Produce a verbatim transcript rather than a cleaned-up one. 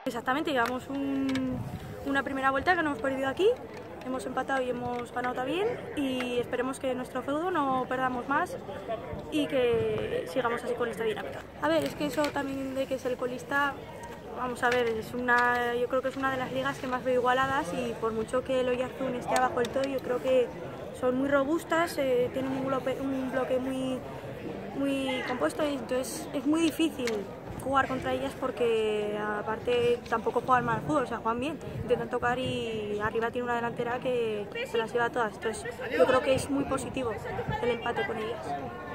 Exactamente, llevamos un, una primera vuelta que no hemos perdido aquí, hemos empatado y hemos ganado también y esperemos que nuestro feudo no perdamos más y que sigamos así con esta dinámica. A ver, es que eso también de que es el colista, vamos a ver, es una, yo creo que es una de las ligas que más veo igualadas y por mucho que el Oyarzún esté abajo del todo, yo creo que son muy robustas, eh, tienen un bloque, un bloque muy, muy compuesto y entonces es muy difícil jugar contra ellas porque aparte tampoco juegan mal al fútbol, o sea, juegan bien, intentan tocar y arriba tiene una delantera que se las lleva todas, entonces yo creo que es muy positivo el empate con ellas.